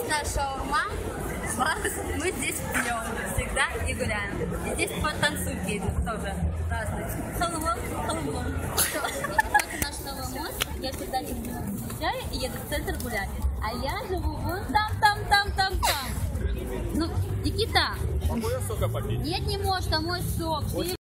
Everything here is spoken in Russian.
вкусная шаурма. Мы здесь пьем всегда и гуляем. И здесь танцульки идут тоже разные. Халвон. Напротив нашего моста я всегда приезжаю и еду в центр гулять. А я живу вон там. Ну, Никита. Могу я сока попить? Нет, не можешь, там мой сок.